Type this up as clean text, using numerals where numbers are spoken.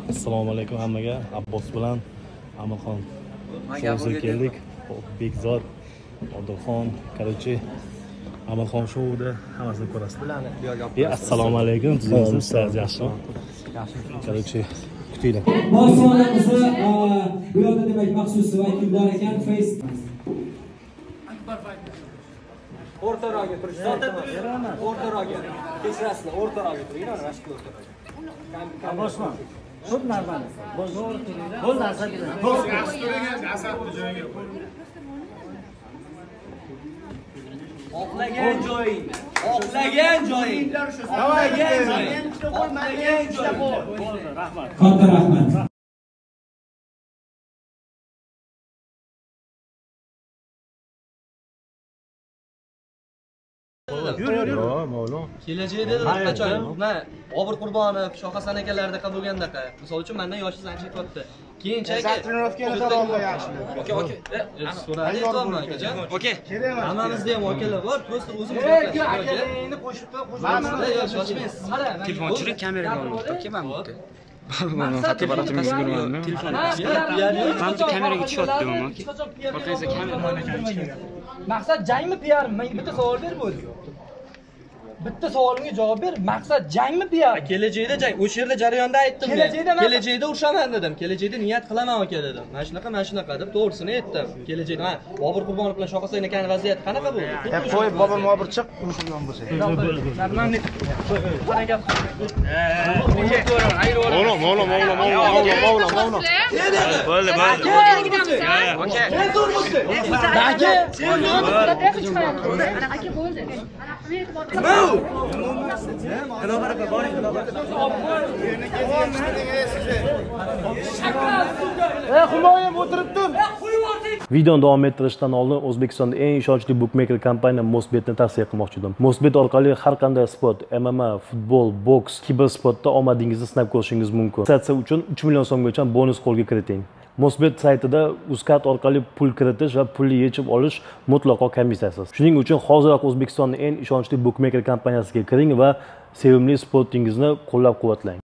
Assalomu alaykum hammaga. Abbos bilan Amirxon shouga keldik. Bekzod, Odilxon, Korоче, Amirxon shouda hammasini ko'rasizlar. Assalomu alaykum. Siz yaxshimi? Korоче, kutinglar. Boshonamizni bu yerda demak maxsus vakillar ekan Face O'rtaroqga turish. O'rtaroqga. Kechirasizlar, o'rtaroqga turing, mana shu o'rtaroqga. Boshman. Ko'p narsani. Bo'l narsa kerak. Oqlagan joying. Oqlagan joying. Oqlagan joying. Oqlagan joying. Rahmat. Katta rahmat. Yur. Mavlon. Kelajakda qachon Bobur Qurbonov, Shohasan akalardaqa bo'lgandaqa. Misol uchun mendan yoshi ancha katta. Keyinchalik Okey. Hammamizda ham okalar bor. Просто o'zimiz akalarni qo'shibda shoshmaysiz. Telefonchilik kameraga olmoqda. Kelman bu yerga. Mana xato baratimiz ko'rmadimmi? Telefon kameraga tushyapti mana. Orqangizda kamera. Maqsad jangmi piarmi? Menga bitta savol ber bo'ldi. Bitta savolimga javob ber. Maqsad jangmi piar? Kelajakda jang. O'sha yerda jarayonda aytdim. Kelajakda urishaman dedim. Kelajakda niyat qilaman aka dedim. Mana shunaqa deb to'g'risini aytdim. Kelajakda Bobur Qurbonov bilan Shohasan akaning vaziyati qanaqa bo'ldi? Qo'yib Bobur chiq, urushgan bo'lsa. Videoni davom ettirishdan oldin O'zbekistonda eng ishonchli bookmaker kompaniya Mosbetni tavsiya qilmoqchi edim. Mosbet orqali har qanday sport, MMA, futbol, boks, kibersportda omadingizni sinab ko'rishingiz mumkin. Registratsiya uchun 3 million so'mgacha bonus qo'lga kiriting. Mosbet saytida UzCard orqali pul kiritish va pulni yechib olish mutlaqo komissiyasiz. Shuning uchun hoziroq O'zbekistonning eng ishonchli bookmaker kompaniyasiga kiring va sevimli sportingizni qo'llab-quvvatlang.